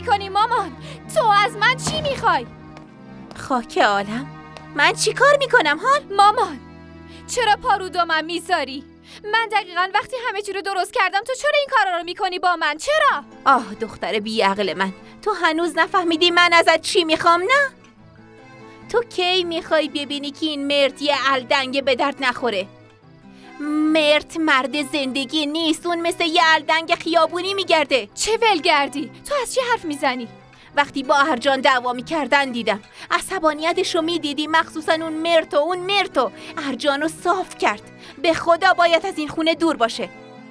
میکنی مامان؟ تو از من چی میخوای؟ خاک عالم، من چی کار میکنم هان؟ مامان چرا پارو من میذاری؟ من دقیقاً وقتی همه چی رو درست کردم تو چرا این کارا رو میکنی با من؟ چرا؟ آه دختر بیعقل من، تو هنوز نفهمیدی من ازت چی میخوام نه؟ تو کی میخوای ببینی که این مرد یه الدنگ به درد نخوره؟ مرد مرد زندگی نیست، اون مثل یه الدنگ خیابونی میگرده. چه ولگردی؟ تو از چی حرف میزنی؟ وقتی با ارجان دعوا میکردن دیدم، عصبانیتشو میدیدی، مخصوصا اون مرتو ارجانو صاف کرد. به خدا باید از این خونه دور باشه.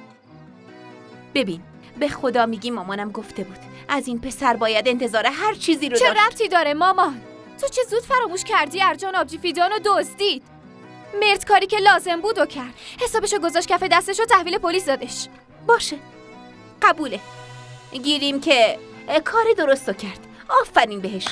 ببین به خدا میگی مامانم گفته بود از این پسر باید انتظار هر چیزی رو چه داشت. ربطی داره مامان؟ تو چه زود فراموش کردی ارجان آبجی فیدانو دزدید. مرد کاری که لازم بود و کرد، حسابشو گذاشت کف دستش و تحویل پلیس دادش. باشه قبوله، گیریم که کار درستو کرد، آفرین بهش.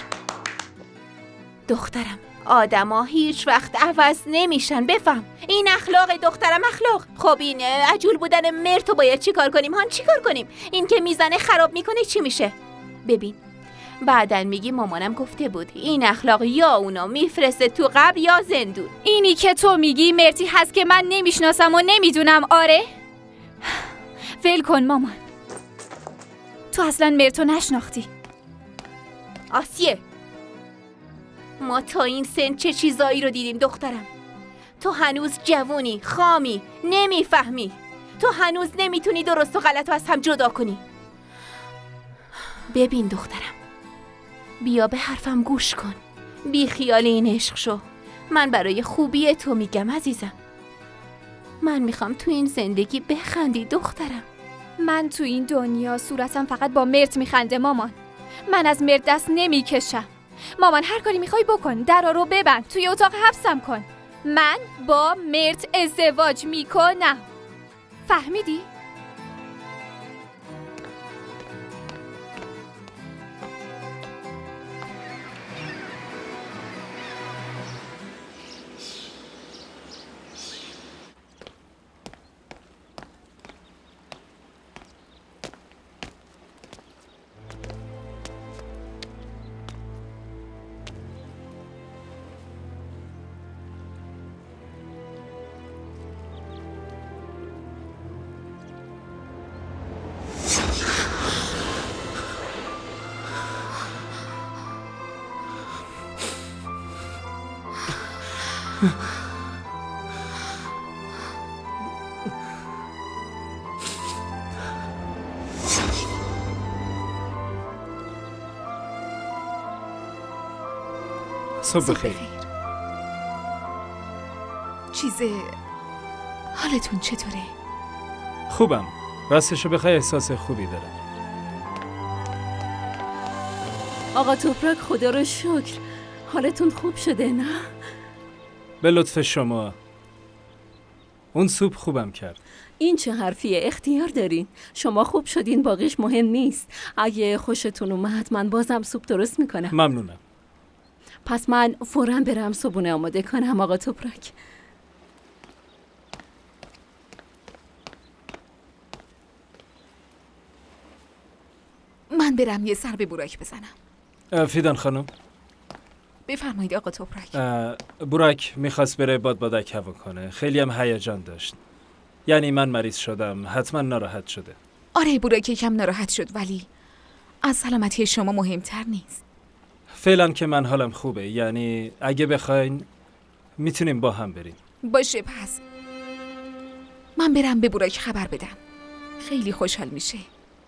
دخترم آدما هیچ وقت عوض نمیشن، بفهم. این اخلاق دخترم اخلاق. خب این عجول بودن مرتو باید چی کار کنیم هان؟ چی کار کنیم؟ این که میزنه خراب میکنه چی میشه؟ ببین بعدن میگی مامانم گفته بود این اخلاق یا اونا میفرسته تو قبر یا زندون. اینی که تو میگی مرتی هست که من نمیشناسم و نمیدونم. آره ول کن مامان، تو اصلا مرتو نشناختی. آسیه ما تا این سن چه چیزایی رو دیدیم دخترم. تو هنوز جوونی، خامی، نمیفهمی. تو هنوز نمیتونی درست و غلط رو از هم جدا کنی. ببین دخترم، بیا به حرفم گوش کن، بی خیال این عشق شو. من برای خوبی تو میگم عزیزم. من میخوام تو این زندگی بخندی دخترم. من تو این دنیا صورتم فقط با مرت میخنده مامان. من از مرد دست نمیکشم. مامان هر کاری میخوای بکن، درا رو ببند، توی اتاق حبسم کن. من با مرد ازدواج میکنم. فهمیدی؟ صبح بخیر. حالتون چطوره؟ خوبم. راستشو بخوای احساس خوبی دارم. آقا توپراک خدا رو شکر حالتون خوب شده نه؟ به لطف شما. اون سوپ خوبم کرد. این چه حرفیه؟ اختیار دارین. شما خوب شدین، باقیش مهم نیست. اگه خوشتون اومد من بازم سوپ درست میکنم. ممنونم. پس من فوراً برم صبحونه آماده کنم آقا توپراک. من برم یه سر به بوراک بزنم. فیدان خانم. بفرمایید آقا توپراک. بوراک میخواست بره بادبادک هوا کنه. خیلی هم هیجان داشت. یعنی من مریض شدم، حتما ناراحت شده. آره بوراک یکم ناراحت شد، ولی از سلامتی شما مهمتر نیست. فعلا که من حالم خوبه، یعنی اگه بخواین میتونیم با هم بریم. باشه پس من برم به بوراک خبر بدم، خیلی خوشحال میشه.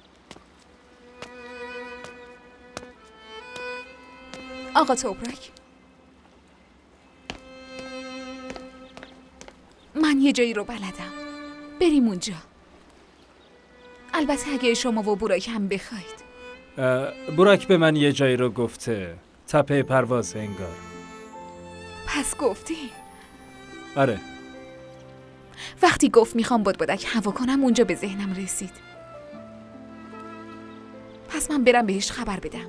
آقا توپراک، من یه جایی رو بلدم، بریم اونجا. البته اگه شما و بوراک هم بخواید. بوراک به من یه جایی رو گفته، تپه پرواز انگار. پس گفتی؟ آره. وقتی گفت میخوام بادبادک هوا کنم اونجا به ذهنم رسید. پس من برم بهش خبر بدم.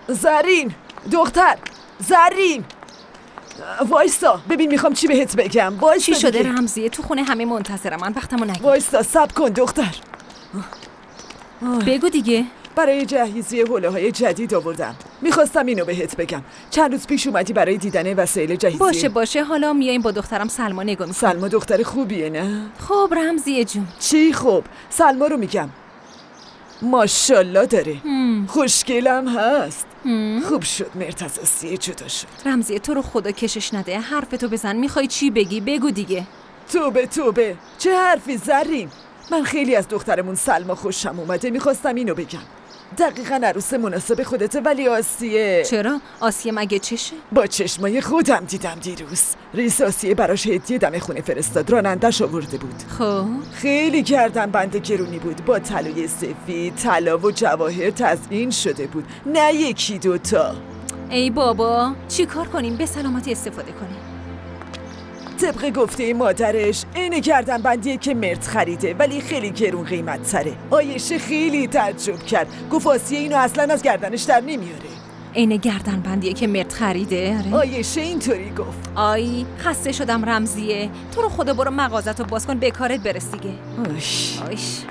زرین دختر، زرین وایستا ببین میخوام چی بهت بگم. چی شده رمزیه؟ تو خونه همه منتظرم، من وقتمو نگیر. وایستا صبر کن دختر. بگو دیگه. برای جهیزیه حوله جدید آوردم، میخواستم اینو بهت بگم. چند روز پیش اومدی برای دیدن وسایل جهیزیه. باشه حالا میایم با دخترم سلما نگاه میکنم. سلما دختر خوبیه نه؟ خب رمزیه جون. چی خوب؟ سلما رو میگم، ماشالله داره. خوشگلم هست. خوب شد مرتضی سیه جدا شد. رمزیه تو رو خدا کشش نده، حرفتو بزن. میخوای چی بگی؟ بگو دیگه. توبه چه حرفی زرین. من خیلی از دخترمون سلما خوشم اومده، میخواستم اینو بگم. دقیقاً عروس مناسب خودته، ولی آسیه. چرا؟ آسیه مگه چشه؟ با چشمای خودم دیدم دیروز. رئیس آسیه براش هدیه دم خونه فرستاد، رانندش آورده بود. خب خیلی گردن بند گرونی بود، با طلای سفید، طلا و جواهر تزیین شده بود، نه یکی دوتا. ای بابا چی کار کنیم؟ به سلامتی استفاده کنیم. طبق گفته مادرش این گردن بندیه که مرد خریده، ولی خیلی گرون قیمت تره. آیشه خیلی تعجب کرد، گفت آسیه اینو اصلا از گردنش در نمیاره. این گردن بندیه که مرد خریده؟ آره. آیشه اینطوری گفت. آی خسته شدم رمزیه، تو رو خدا برو مغازتو باز کن، به کارت برس دیگه. آیش.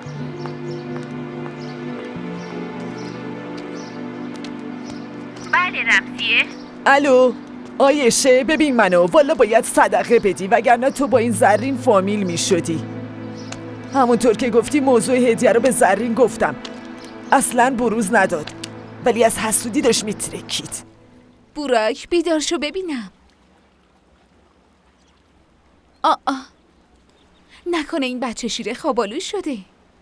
بله رمزیه. الو آیشه، ببین منو، والا باید صدقه بدی وگرنه تو با این زرین فامیل می شدی. همونطور که گفتی موضوع هدیه رو به زرین گفتم، اصلا بروز نداد، ولی از حسودی داشت میترکید. بوراک بیدار شو ببینم. نکنه این بچه شیر خوابالو شده.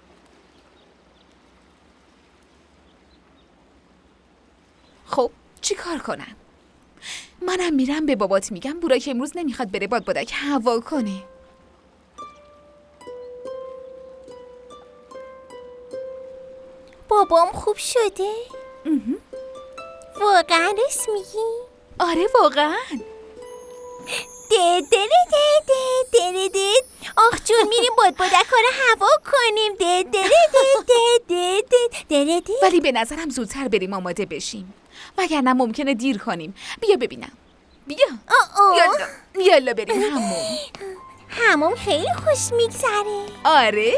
خب چی کار کنم؟ منم میرم به بابات میگم بوراک امروز نمیخواد بره بادبادک هوا کنه. بابام خوب شده؟ واقعا راست میگی؟ آره واقعا. آخ جون میریم بادبادک رو هوا کنیم. ولی به نظرم زودتر بریم آماده بشیم، وگرنه ممکنه دیر کنیم. بیا ببینم. بیا. یالا بریم حموم. حموم خیلی خوش میگذره. آره.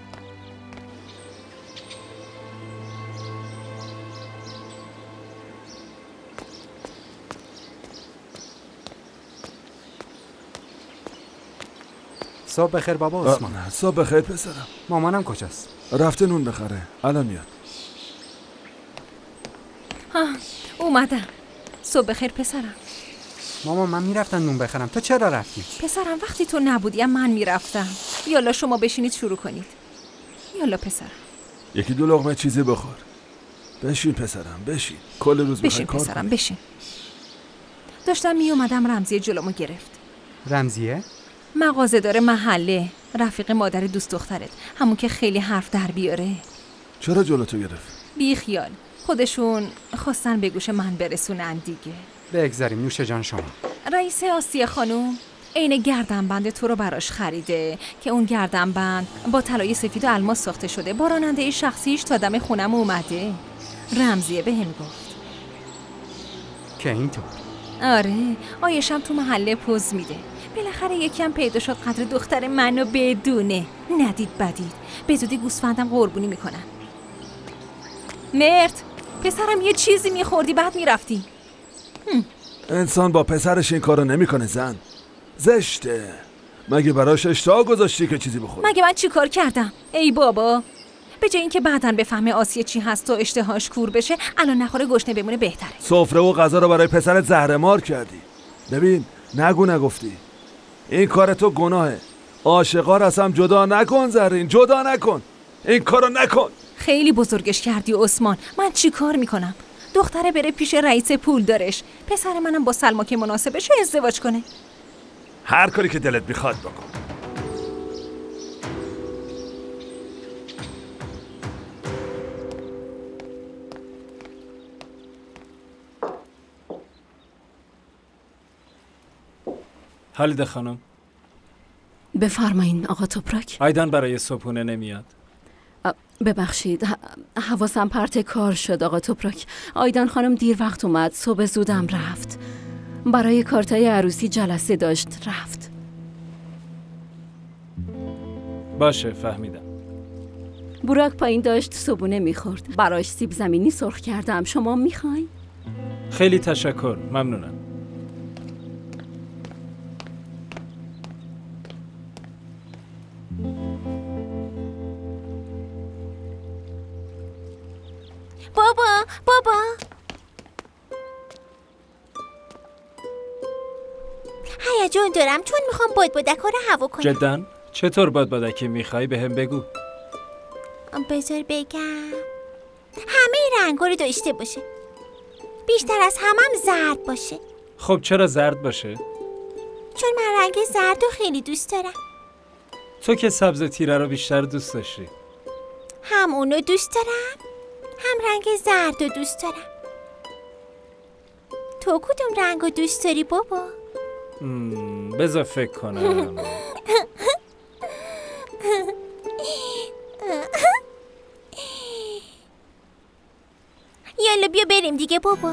صبح بخیر بابا عثمان. صبح بخیر پسرم. مامانم کجاست؟ رفته نون بخره، الان میاد. اومدم. صبح بخیر پسرم. مامان من میرفتم نون بخرم، تو چرا رفتی؟ پسرم وقتی تو نبودی من میرفتم. یالا شما بشینید شروع کنید. یالا پسرم. یکی دو لقمه چیزی بخور. بشین پسرم بشین. کل روز بشین پسرم بشین. داشتم می اومدم رمزیه جلومو گرفت. رمزیه؟ مغازه‌دار محله، رفیق مادر دوست دخترت، همون که خیلی حرف در بیاره. چرا جلوتو گرفت؟ بی خیال، خودشون خواستن به گوش من برسونن دیگه. بگذاریم نوش جان شما. رئیس آسیه خانوم عین گردنبند تو رو براش خریده که اون گردنبند با طلای سفید و الماس ساخته شده، با راننده شخصیش تا دم خونم اومده. رمزیه بهم گفت. که اینطور؟ آره، آیشم تو محله پوز میده. بالاخره یکم پیدا شد قدر دختر منو بدونه. ندید بدید، به زودی گوسفندم قربونی میکنن. مرد، پسرم یه چیزی میخوردی بعد میرفتی. انسان با پسرش این کارو نمیکنه زن. زشته. مگه براش اشتها گذاشتی که چیزی بخوره؟ مگه من چی کار کردم؟ ای بابا، به جای اینکه بعداً بفهمه آسیه چی هست و اشتهاش کور بشه، الان نخوره گشنه بمونه بهتره. سفره و غذا رو برای پسرت زهرمار کردی. ببین نگو نگفتی. این کار تو گناهه. عاشقا رو از هم جدا نکن زرین، جدا نکن. این کارو نکن. خیلی بزرگش کردی عثمان. من چی کار میکنم؟ دختره بره پیش رئیس پولدارش، پسر منم با سلما که مناسبشه ازدواج کنه. هر کاری که دلت میخواد بکن. حالیده خانم. بفرمایین آقا توپراک. آیدان برای صبحونه نمیاد؟ ببخشید حواسم پرت کار شد آقا توپراک. آیدان خانم دیر وقت اومد، صبح زودم رفت. برای کارتای عروسی جلسه داشت رفت. باشه فهمیدم. براک پایین داشت صبونه میخورد. براش سیب زمینی سرخ کردم. شما میخواین؟ خیلی تشکر، ممنونم. بابا هیجان دارم چون میخوام بادبادک‌ها رو هوا کنم. جداً؟ چطور بادبادکی میخوای بهم بگو؟ بذار بگم. همه رنگ‌ها رو داشته باشه. بیشتر از همم زرد باشه. خب چرا زرد باشه؟ چون من رنگ زرد رو خیلی دوست دارم. تو که سبز تیره رو بیشتر دوست داشتی. هم اونو دوست دارم هم رنگ زرد رو دوست دارم. تو کدوم رنگ رو دوست داری بابا؟ بذار فکر کنم. یالا بیا بریم دیگه بابا.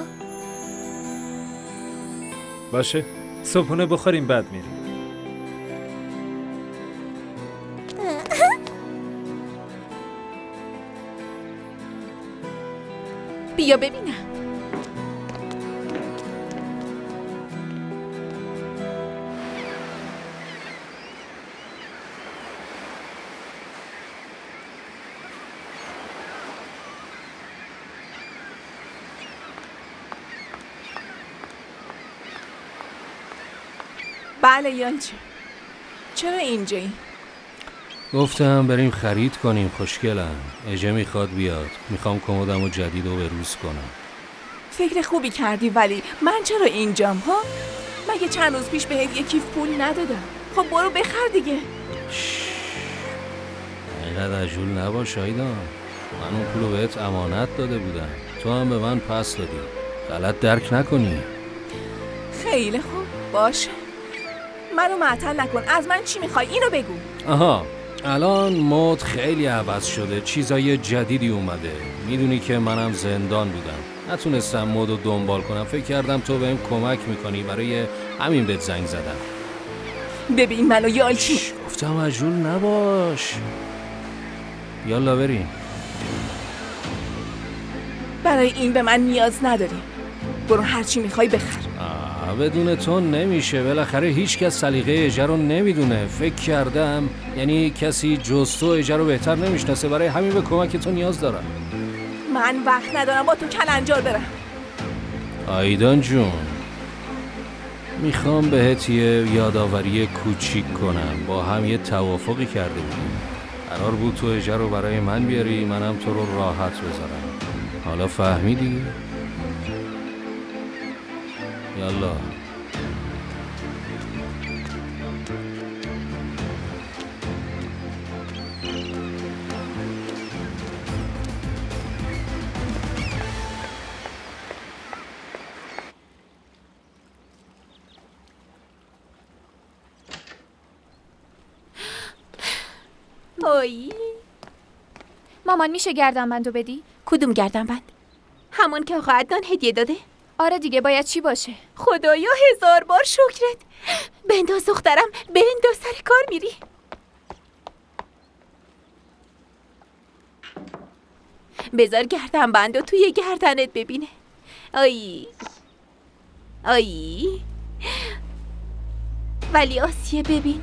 باشه صبحونه بخوریم بعد میریم. بیا ببینم. بله یالچه، چرا اینجایی؟ گفتم بریم خرید کنیم خوشگلم. اجه میخواد بیاد، میخوام کمدمو جدید رو بروز کنم. فکر خوبی کردی ولی من چرا اینجام ها؟ مگه چند روز پیش بهت یه کیف پول ندادم؟ خب برو بخر دیگه. اینقدر عجول نباش آیدان. من اون پولو بهت امانت داده بودم، تو هم به من پس دادی. غلط درک نکنی. خیلی خوب باشه، منو معطل نکن. از من چی میخوای اینو بگو. آها، الان مود خیلی عوض شده، چیزای جدیدی اومده. میدونی که منم زندان بودم، نتونستم مودو دنبال کنم. فکر کردم تو بهم کمک میکنی، برای همین بهت زنگ زدم. ببین منو یالچی. گفتم عجول نباش. یالا بریم. برای این به من نیاز نداری. برو هرچی میخوای بخر. بدون تو نمیشه، بالاخره هیچ کس سلیقه اجاره رو نمیدونه. فکر کردم یعنی کسی جز تو اجاره رو بهتر نمیشناسه، برای همین به کمک تو نیاز دارم. من وقت ندارم با تو کلنجار برم. آیدان جون، میخوام بهت یه یادآوری کوچیک کنم. با هم یه توافقی کرده بودیم، قرار بود تو اجاره رو برای من بیاری، منم تو رو راحت بذارم. حالا فهمیدی؟ یالا. اوی مامان میشه گردنبندو بدی؟ کدوم گردنبند؟ همون که آقا عدنان هدیه داده؟ آره دیگه، باید چی باشه؟ خدایا 1000 بار شکرت. بنداز دخترم، بنداز، سر کار میری. بذار گردنبندو توی گردنت ببینه. آی ولی آسیه ببین،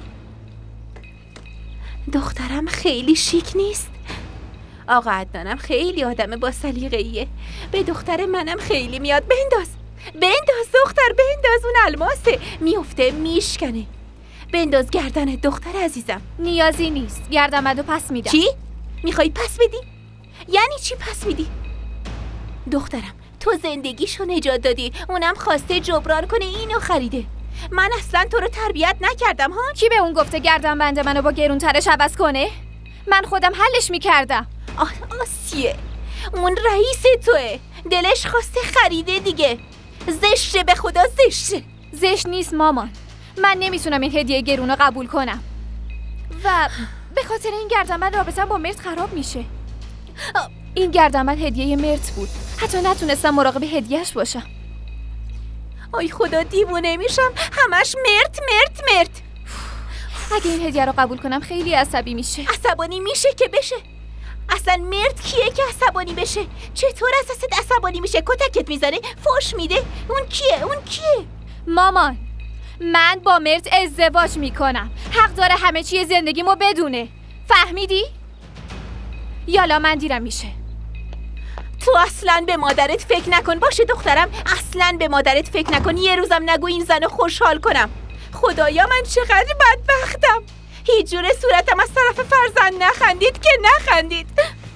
دخترم خیلی شیک نیست. آقا عدنانم خیلی آدم با سلیقه‌ایه، به دختر منم خیلی میاد. بنداز دختر، بنداز، اون الماسه میفته میشکنه. بنداز گردنت دختر عزیزم. نیازی نیست، گردنبندو پس میدم. چی؟ میخوای پس بدی؟ یعنی چی پس میدی؟ دخترم تو زندگیشو نجات دادی، اونم خواسته جبران کنه اینو خریده. من اصلا تو رو تربیت نکردم ها. کی به اون گفته گردنبند منو با گرونترش عوض کنه؟ من خودم حلش میکردم. آسیه، اون رئیس توه، دلش خواسته خریده دیگه. زشته، به خدا زشته. زشت نیست مامان، من نمیتونم این هدیه گرونو قبول کنم و به خاطر این گردنبند رابطه‌ام با مرد خراب میشه. این گردنبند هدیه مرت بود. حتی نتونستم مراقب هدیهش باشم. آی خدا دیوونه میشم، همش مرت مرت مرت. اگه این هدیه رو قبول کنم خیلی عصبی میشه. عصبانی میشه که بشه. اصلا مرد کیه که عصبانی بشه؟ چطور اساست عصبانی میشه؟ کتکت میزنه؟ فوش میده؟ اون کیه؟ مامان، من با مرد ازدواج میکنم. حق داره همه چی زندگیمو بدونه. فهمیدی؟ یالا من دیرم میشه. تو اصلا به مادرت فکر نکن. باشه دخترم، اصلا به مادرت فکر نکن. یه روزم نگو این زنو خوشحال کنم. خدایا من چقدر بدبختم. هیچ جوره صورتم از طرف فرزند نخندید که نخندید.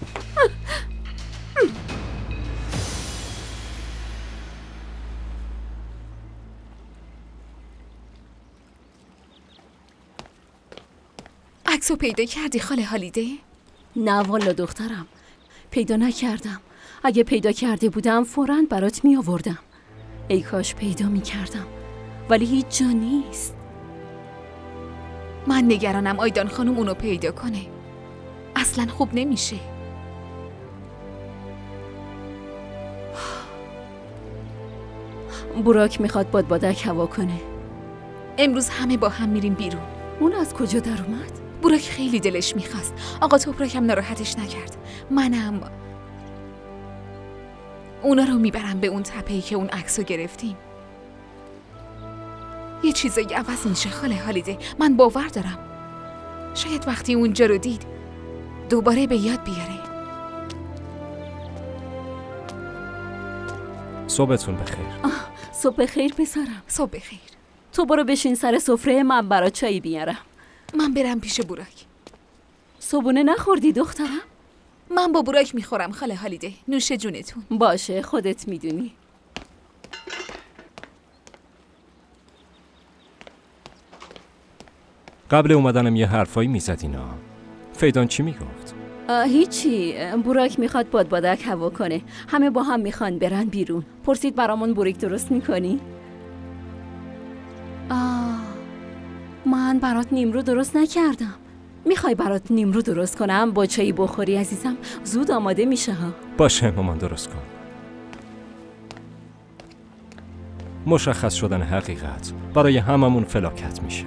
عکسو پیدا کردی خاله هالیده؟ نه والا دخترم، پیدا نکردم. اگه پیدا کرده بودم فوراً برات می آوردم. ای کاش پیدا می کردم، ولی هیچ جا نیست. من نگرانم آیدان خانم اونو پیدا کنه. اصلا خوب نمیشه. براک میخواد بادبادک هوا کنه. امروز همه با هم میریم بیرون. اون از کجا در اومد؟ براک خیلی دلش میخواست. آقا توپراکم ناراحتش نکرد. منم اونا رو میبرم به اون تپه‌ای که اون عکسو گرفتیم. یه چیزایی عوض میشه خاله هالیده. من باور دارم شاید وقتی اونجا رو دید دوباره به یاد بیاره. صبحتون بخیر. صبح بخیر پسرم. صبح بخیر. تو برو بشین سر سفره، من برات چایی بیارم. من برم پیش براک. صبحونه نخوردی دخترم؟ من با براک میخورم خاله هالیده. نوش جونتون. باشه خودت میدونی. قبل اومدنم یه حرفایی میزد اینا. فیدان چی میگفت؟ هیچی. براک میخواد بادبادک هوا کنه. همه با هم میخوان برن بیرون. پرسید برامون بوریک درست میکنی؟ من برات نیمرو درست نکردم. میخوای برات نیمرو درست کنم با چایی بخوری عزیزم؟ زود آماده میشه ها. باشه مامان درست کن. مشخص شدن حقیقت برای هممون فلاکت میشه.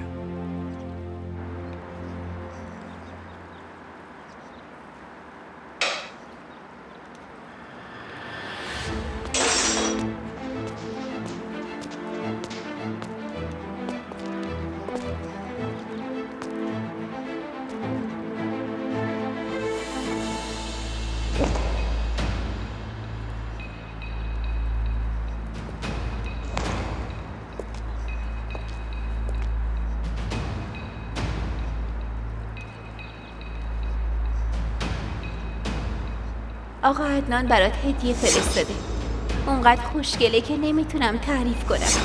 آقا عدنان برات هدیه فرستاده. اونقدر خوشگله که نمیتونم تعریف کنم.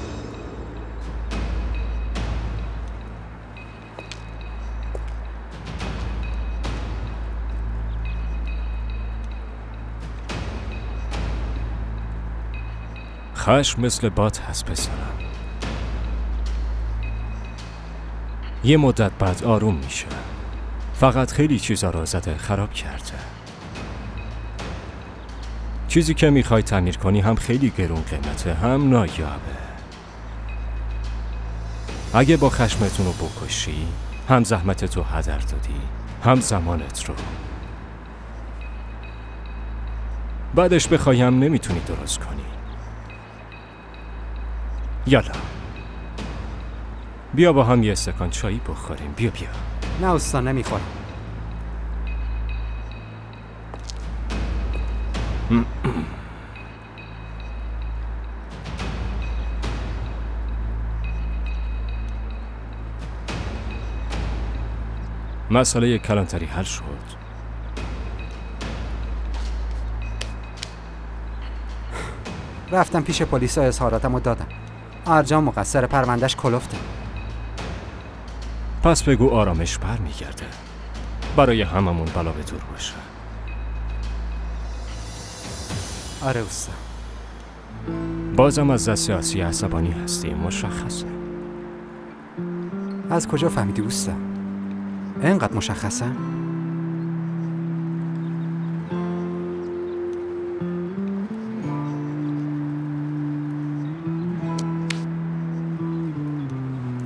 خشم مثل باد هست پسرم. یه مدت بعد آروم میشه. فقط خیلی چیزا رو زده خراب کرده. چیزی که میخوای تعمیر کنی هم خیلی گرون قیمته، هم نایابه. اگه با خشمتون رو بکشی، هم زحمتت رو هدر دادی، هم زمانت رو. بعدش بخوای هم نمیتونی درست کنی. یالا بیا با هم یه استکان چایی بخوریم. بیا نه استاد نمیخورم. مسئله کلانتری حل شد. رفتم پیش پلیس و اظهاراتمو دادم. ارجان مقصر، پروندهش کلفته. پس بگو آرامش برمیگرده. برای هممون بلا به دور باشه. آره استاد. بازم از دست آسیه عصبانی هستی، مشخصه. از کجا فهمیدی استاد؟ اینقدر مشخصه؟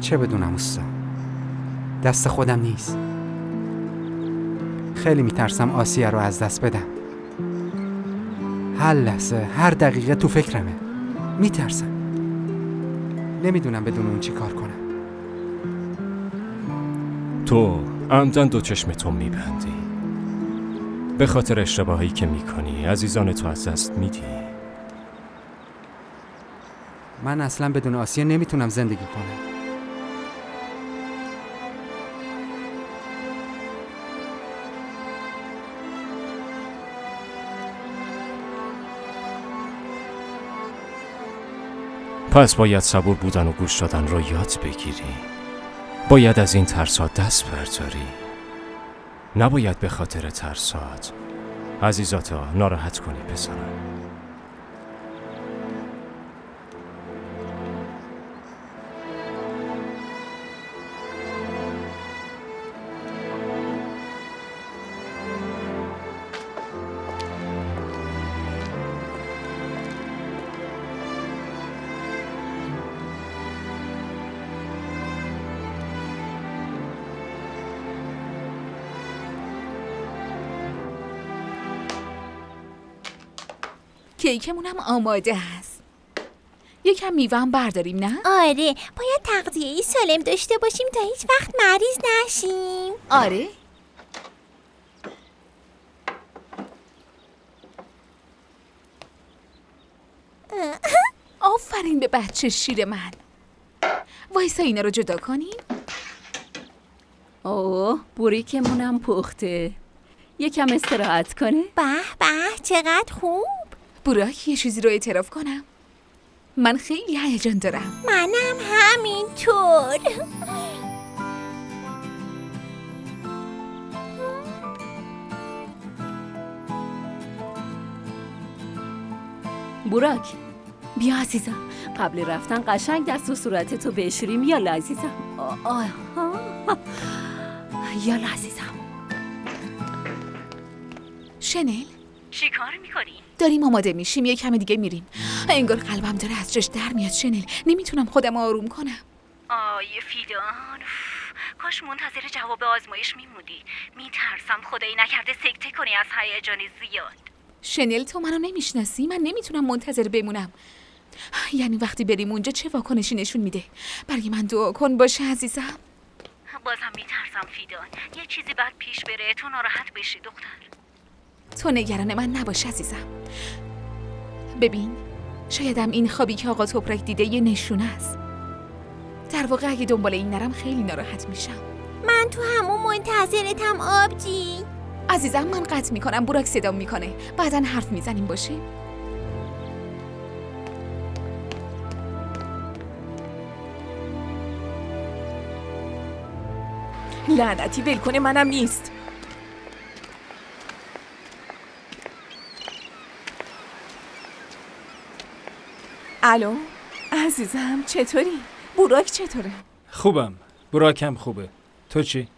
چه بدونم اوستا، دست خودم نیست. خیلی میترسم آسیه رو از دست بدم. هر لحظه، هر دقیقه تو فکرمه. میترسم. نمیدونم بدون اون چی کار کنم. تو عمدن دو چشمتو میبندی. به خاطر اشتباهی که میکنی عزیزان تو از دست میدی. من اصلا بدون آسیه نمیتونم زندگی کنم. پس باید صبور بودن و گوش دادن رو یاد بگیری. باید از این ترسات دست برداری. نباید به خاطر ترسات عزیزاتو ناراحت کنی پسرم. کیکمونم آماده است. یکم میوه هم برداریم نه؟ آره، باید تغذیه سالم داشته باشیم تا هیچ وقت مریض نشیم. آره. آفرین به بچه شیر من. وایسا اینا رو جدا کنیم. اوه، بوریکمونم پخته. یکم استراحت کنه. به به، چقدر خوب. براک، یه چیزی رو اعتراف کنم. من خیلی هیجان دارم. منم همینطور. براک، بیا عزیزم. قبل رفتن قشنگ دست و صورتتو بشوریم. یالا عزیزم. یالا عزیزم. شنل، چی کار میکنی؟ داریم آماده میشیم، یه کم دیگه میریم. انگار قلبم داره از جاش در میاد. شنل، نمیتونم خودم آروم کنم. آیه فیدان، کاش منتظر جواب آزمایش میمودی. میترسم خدایی نکرده سکته کنی از هیجان زیاد. شنل، تو منو نمیشناسی. من نمیتونم منتظر بمونم. یعنی وقتی بریم اونجا چه واکنشی نشون میده؟ برای من دعا کن باشه عزیزم. بازم میترسم فیدان، یه چیزی بد پیش بره تو ناراحت بشی دختر. تو نگران من نباش عزیزم. ببین، شایدم این خوابی که آقا توپرک دیده یه نشونه است. در واقع اگه دنبال این نرم خیلی ناراحت میشم. من تو همون منتظرتم آبجی. عزیزم، من قطع میکنم. براک صدام میکنه. بعدن حرف میزنیم باشه؟ لعنتی ول کنه، منم نیست. الو عزیزم، چطوری؟ براک چطوره؟ خوبم. براکم خوبه. تو چی؟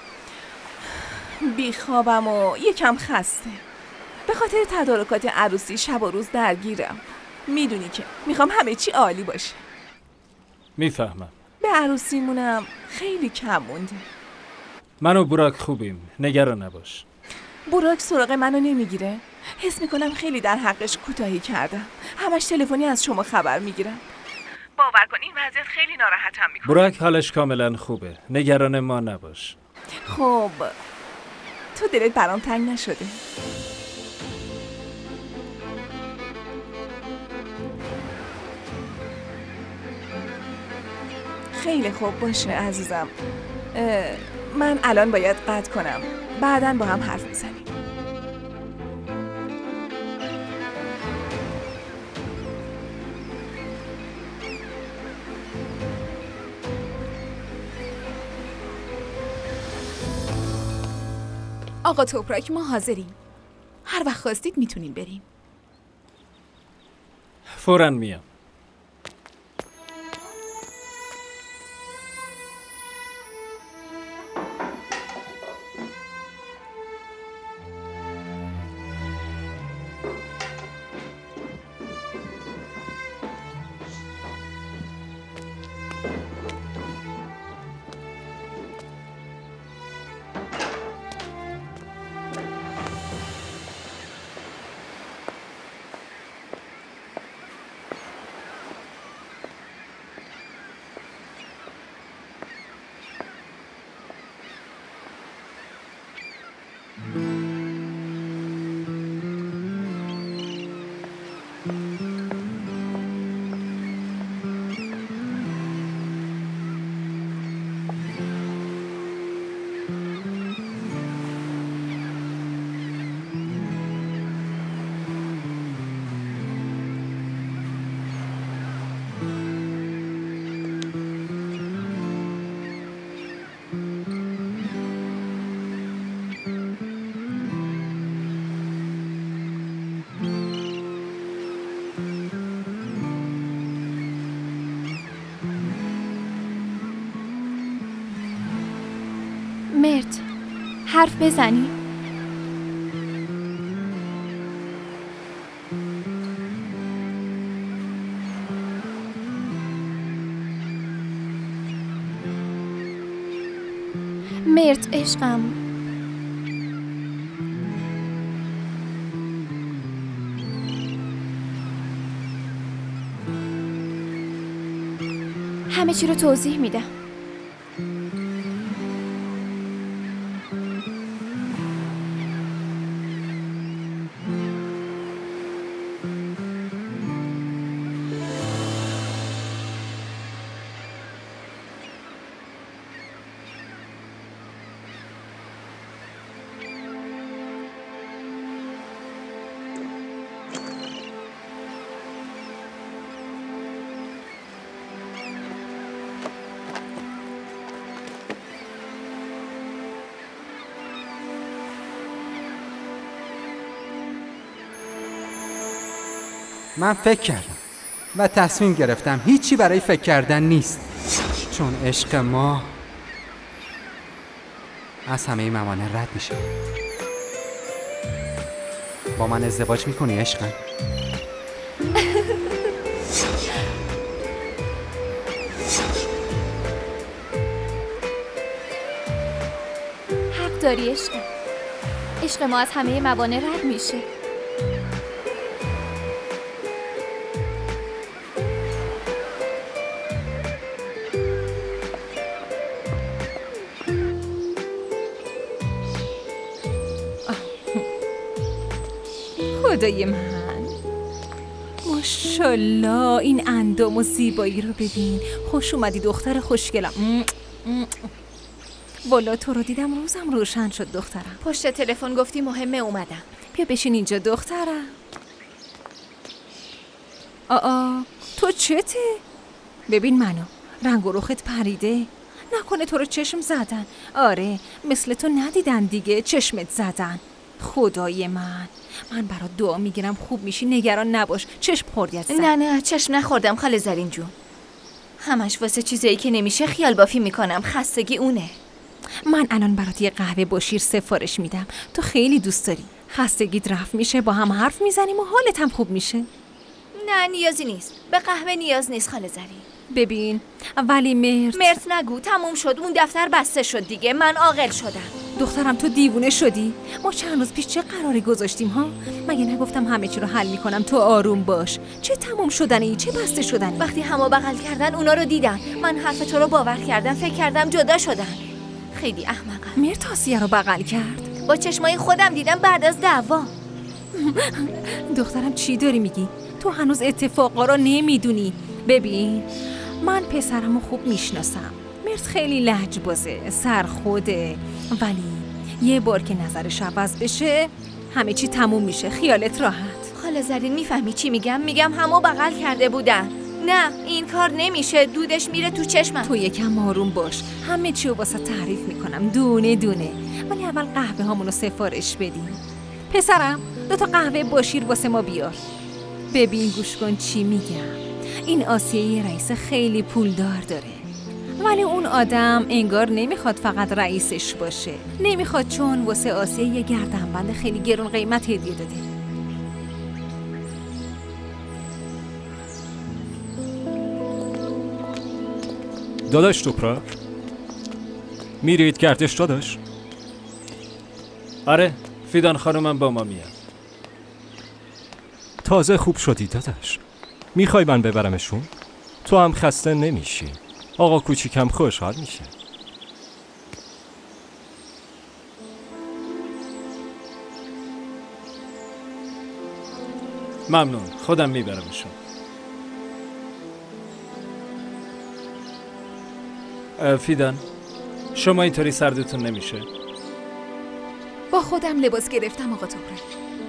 بیخوابم و یکم خسته. به خاطر تدارکات عروسی شب و روز درگیرم. میدونی که میخوام همه چی عالی باشه. میفهمم. به عروسیمونم خیلی کم مونده. من و براک خوبیم، نگران نباش. براک سراغ منو نمیگیره. حس میکنم خیلی در حقش کوتاهی کردم. همش تلفنی از شما خبر میگیرم. باور کن این وضعیت خیلی ناراحتم میکنه. براک حالش کاملا خوبه، نگران ما نباش. خب تو دلت برام تنگ نشده؟ خیلی خوب باشه عزیزم. من الان باید قطع کنم. بعداً با هم حرف میزنیم. آقا توپرک، ما حاضریم. هر وقت خواستید میتونیم بریم. فوراً میام. مرت، حرف بزنی؟ مرت عشقم، همه چی رو توضیح میدم. من فکر کردم و تصمیم گرفتم هیچی برای فکر کردن نیست، چون عشق ما از همه موانع رد میشه. با من ازدواج میکنی عشقم؟ حق داری عشقم، عشق ما از همه موانع رد میشه. خدای من، ماشالله این اندام و زیبایی رو ببین. خوش اومدی دختر خوشگلم. والا تو رو دیدم روزم روشن شد دخترم. پشت تلفن گفتی مهمه اومدم. بیا بشین اینجا دخترم. تو چته؟ ببین منو، رنگ و رخت پریده. نکنه تو رو چشم زدن؟ آره مثل تو ندیدن دیگه، چشمت زدن. خدای من برات دعا میگیرم خوب میشی، نگران نباش. چشم خوردی ازم؟ نه چشم نخوردم خاله زرین جون. همش واسه چیزایی که نمیشه خیال بافی میکنم. خستگی اونه. من الان برات یه قهوه با شیر سفارش میدم، تو خیلی دوست داری. خستگیت رفت میشه، با هم حرف میزنیم و حالت هم خوب میشه. نه نیازی نیست، به قهوه نیاز نیست خاله زرین. ببین ولی مرت نگو، تموم شد. اون دفتر بسته شد دیگه. من عاقل شدم. دخترم تو دیوونه شدی؟ ما چند روز پیش چه قراری گذاشتیم ها؟ مگه نگفتم همه چی رو حل میکنم، تو آروم باش. چه تموم شدنی، چه بسته شدنی؟ وقتی همو بغل کردن اونا رو دیدم، من حرف تو رو باور کردم، فکر کردم جدا شدن. خیلی احمقم. مرت آسیه رو بغل کرد. با چشمای خودم دیدم بعد از دعوا. دخترم چی داری میگی؟ تو هنوز اتفاقا رو نمیدونی. ببین من پسرمو خوب میشناسم. مرت خیلی لجبازه، سرخوده، ولی یه بار که نظرش عوض بشه همه چی تموم میشه. خیالت راحت. خاله زرین میفهمی چی میگم؟ میگم همو بغل کرده بودن. نه این کار نمیشه، دودش میره تو چشمم. تو یکم آروم باش، همه چی رو واسه تعریف میکنم دونه دونه، ولی اول قهوه هامونو سفارش بدیم. پسرم 2 تا قهوه با شیر واسه ما بیار. ببین گوش کن چی میگم. این آسیه یه رئیس خیلی پولدار داره، ولی اون آدم انگار نمیخواد فقط رئیسش باشه. نمیخواد، چون واسه آسیه یه گردنبند خیلی گرون قیمت هدیه داده. داداش توپراک میرید گردش داداش؟ آره فیدان خانومم با ما میاد. تازه خوب شدی داداش. میخوای من ببرمشون؟ تو هم خسته نمیشی. آقا کوچیکم خوشحال میشه. ممنون، خودم میبرمشون. فیدان شما اینطوری سردتون نمیشه؟ با خودم لباس گرفتم آقا توپراک.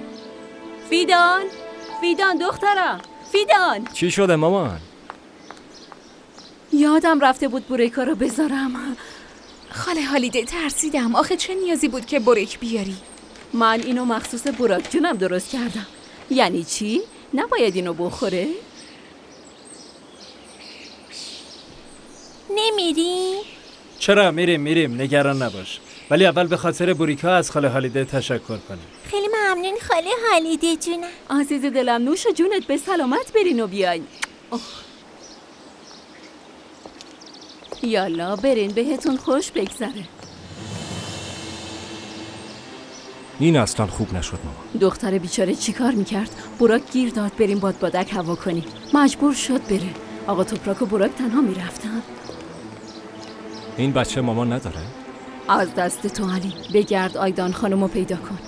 فیدان دخترم، فیدان. چی شده مامان؟ یادم رفته بود بوریکا رو بذارم. خاله هالیده ترسیدم. آخه چه نیازی بود که بوریک بیاری؟ من اینو مخصوص براک جونم درست کردم. یعنی چی؟ نباید اینو بخوره؟ نمیری؟ چرا؟ میریم نگران نباش. ولی اول به خاطر بوریکا از خاله هالیده تشکر کنیم. خیلی ممنون خاله هالیده جونم. عزیز دلم، نوش جونت، به سلامت برین و بیاین. یالا برین، بهتون خوش بگذره. این اصلا خوب نشد مامان. دختر بیچاره چی کار میکرد؟ براک گیر داد بریم بادبادک هوا کنیم. مجبور شد بره. آقا توپراک و براک تنها میرفتن. این بچه مامان نداره؟ از دست تو علی. بگرد آیدان خانمو پیدا کن.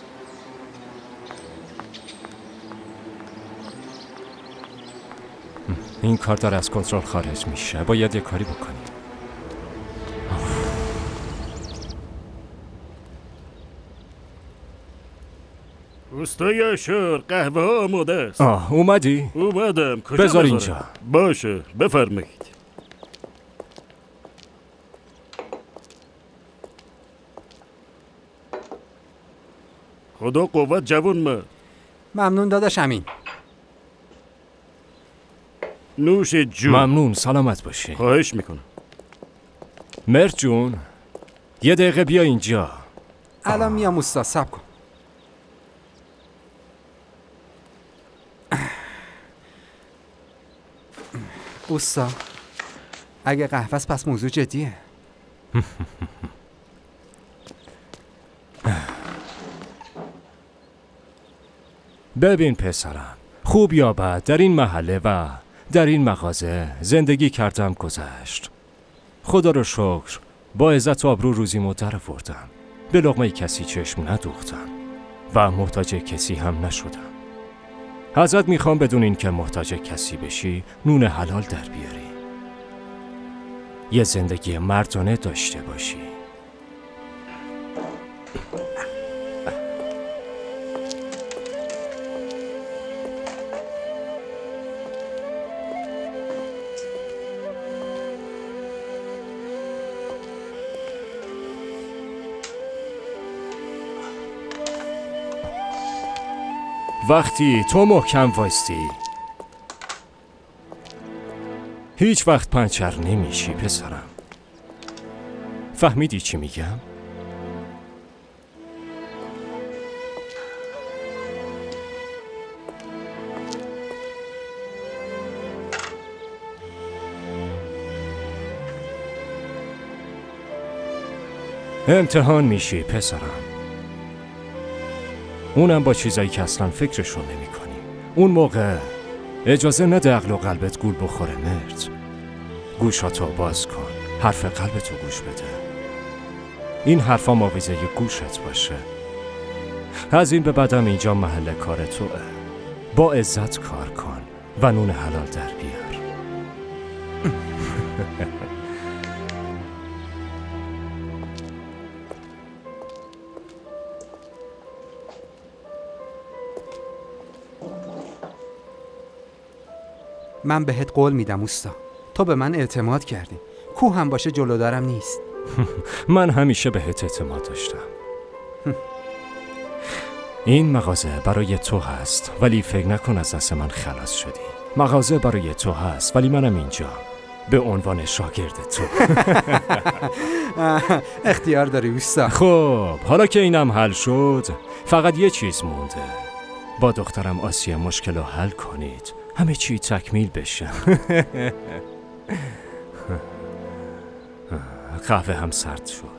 این کار داره از کنترل خارج میشه. باید یه کاری بکنیم. اوستای اشار، قهوه ها آماده است. اومدی؟ اومدم. کجا بذار بذارم؟ اینجا. باشه، بفرمایید. خدا قوت جوان مرد. ممنون داداش امین. نوش جون. ممنون، سلامت باشی. خواهش میکنم. مرد جون، یه دقیقه بیا اینجا. الان میام استاد، صبر کن. اوستا، اگه قهوه است پس موضوع جدیه. ببین پسرم، خوب یا بد در این محله و در این مغازه زندگی کردم گذشت. خدا رو شکر با عزت و آبرو روزیمو در آوردم. به لقمه کسی چشم ندوختم و محتاج کسی هم نشدم. ازت میخوام بدون این که محتاج کسی بشی نون حلال در بیاری، یه زندگی مردانه داشته باشی. وقتی تو محکم وایستی هیچ وقت پنچر نمیشی پسرم. فهمیدی چی میگم؟ امتحان میشی پسرم، اونم با چیزایی که اصلا فکرشون نمی کنی. اون موقع اجازه نده عقل و قلبت گول بخوره مرد. گوشاتو باز کن، حرف قلبتو گوش بده. این حرفا موعظه گوشت باشه. از این به بعدم اینجا محل کار توه. با عزت کار کن و نون حلال در بیار. من بهت قول میدم اوستا، تو به من اعتماد کردی. کو هم باشه جلودارم نیست. من همیشه بهت اعتماد داشتم. این مغازه برای تو هست ولی فکر نکن از دست من خلاص شدی. مغازه برای تو هست ولی منم اینجا به عنوان شاگرد تو. اختیار داری اوستا. خب حالا که اینم حل شد فقط یه چیز مونده. با دخترم آسیه مشکل رو حل کنید، همه چی تکمیل بشه. قهوه هم سرد شد.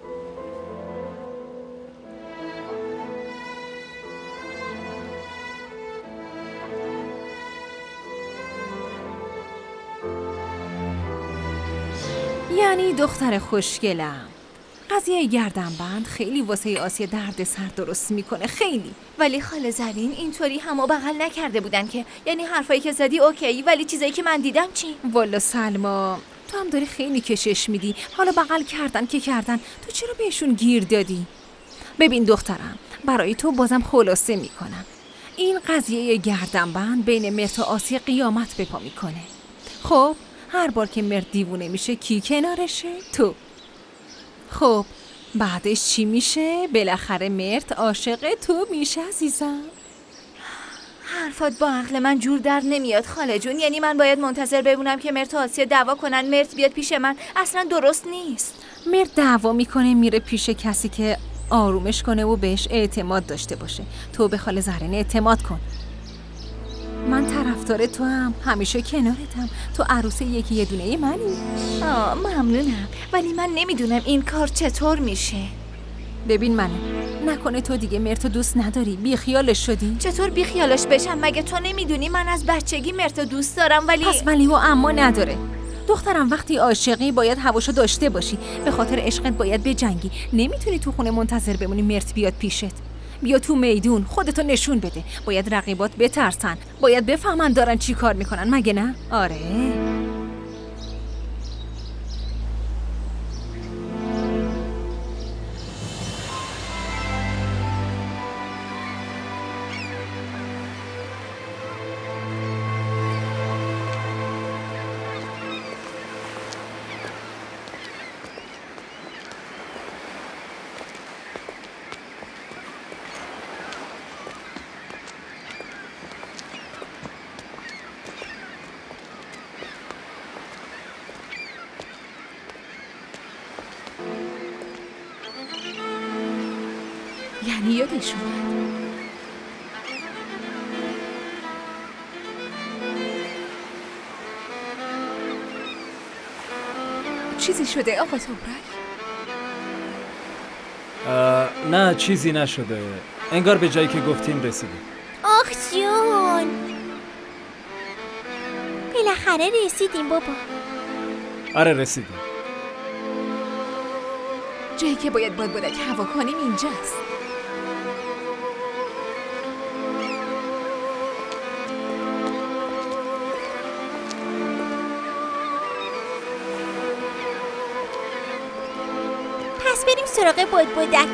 یعنی دختر خوشگلم، قضیه گردنبند خیلی واسه آسیه درد سر درست میکنه، خیلی. ولی خاله زرین اینطوری همو بغل نکرده بودن که، یعنی حرفایی که زدی اوکی ولی چیزایی که من دیدم چی؟ والا سلما تو هم داری خیلی کشش میدی. حالا بغل کردن که کردن، تو چرا بهشون گیر دادی؟ ببین دخترم، برای تو بازم خلاصه میکنم. این قضیه گردنبند بین مرد و آسیه قیامت به پا میکنه. خب هر بار که مرد دیوونه میشه کی کنارشه؟ تو. خب بعدش چی میشه؟ بالاخره مرد عاشق تو میشه عزیزم. حرفات با عقل من جور در نمیاد خاله جون. یعنی من باید منتظر بمونم که مرت و آسیا دعوا کنن مرت بیاد پیش من؟ اصلا درست نیست. مرت دعوا میکنه میره پیش کسی که آرومش کنه و بهش اعتماد داشته باشه. تو به خاله زهرین اعتماد کن. من طرفدار تو هم، همیشه کنارتم. تو عروس یکی یه دونه منی. ممنونم، ولی من نمیدونم این کار چطور میشه. ببین منو، نکنه تو دیگه مرتو دوست نداری، بیخیالش شدی؟ چطور بیخیالش بشم؟ مگه تو نمیدونی من از بچگی مرتو دوست دارم؟ پس ولی و اما نداره. دخترم وقتی عاشقی باید هواشو داشته باشی. به خاطر عشقت باید بجنگی. نمیتونی تو خونه منتظر بمونی مرت بیاد پیشت. بیا تو میدون، خودتو نشون بده. باید رقیبات بترسن، باید بفهمن دارن چی کار میکنن، مگه نه؟ آره. یعنی یادش اومد. چیزی شده آقا توبرک؟ نه چیزی نشده. انگار به جایی که گفتیم رسیدیم. آخ جون، بالاخره رسیدیم بابا. آره رسیدیم. جایی که باید بادبادک هوا کنیم اینجاست. پس بریم سراغ بادبادک.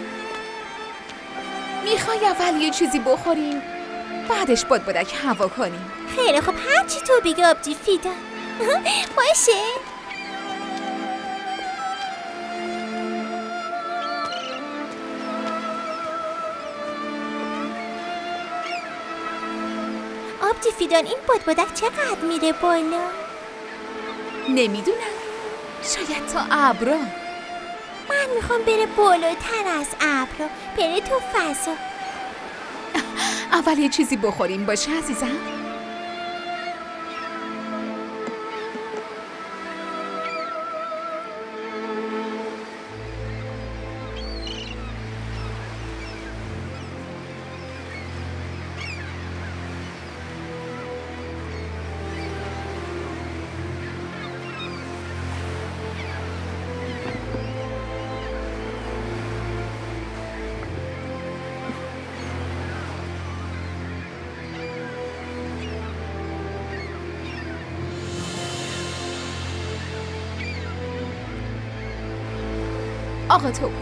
میخوای اول یه چیزی بخوریم بعدش بادبادک هوا کنیم؟ خیلی خب، هرچی تو بگی آبجی فیدان. باشه. آبجی فیدان، این بادبادک چقدر میره بالا؟ نمیدونم، شاید تا ابرا. من میخوام بره بالاتر از ابرا، بره تو فضا. اول یه چیزی بخوریم باشه عزیزم؟ آقا توبرک،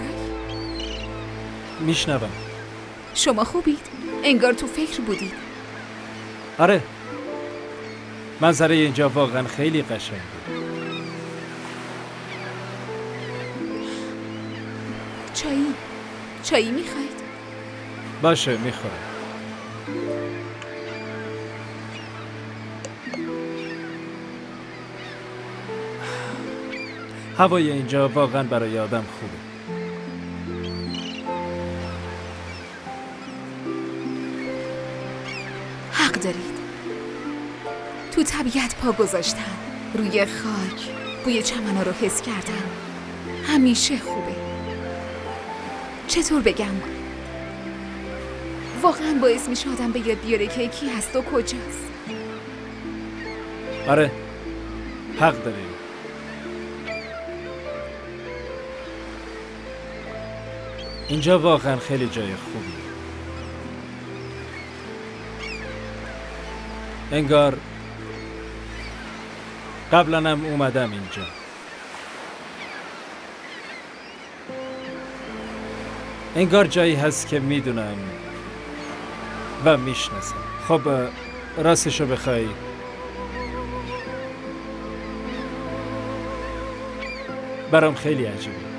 میشنوم. شما خوبید؟ انگار تو فکر بودید. آره، منظره اینجا واقعا خیلی قشنگه. چایی میخواید؟ باشه میخورم. هوای اینجا واقعا برای آدم خوبه. حق دارید. تو طبیعت پا گذاشتن، روی خاک، بوی چمن‌ها رو حس کردم. همیشه خوبه. چطور بگم؟ واقعا باعث میشه آدم به یاد بیاره که کی هست و کجاست. آره، حق داری. اینجا واقعا خیلی جای خوبیه. انگار قبلا هم اومدم اینجا. انگار جایی هست که میدونم و میشناسم. خب راستشو بخوای برام خیلی عجیبه.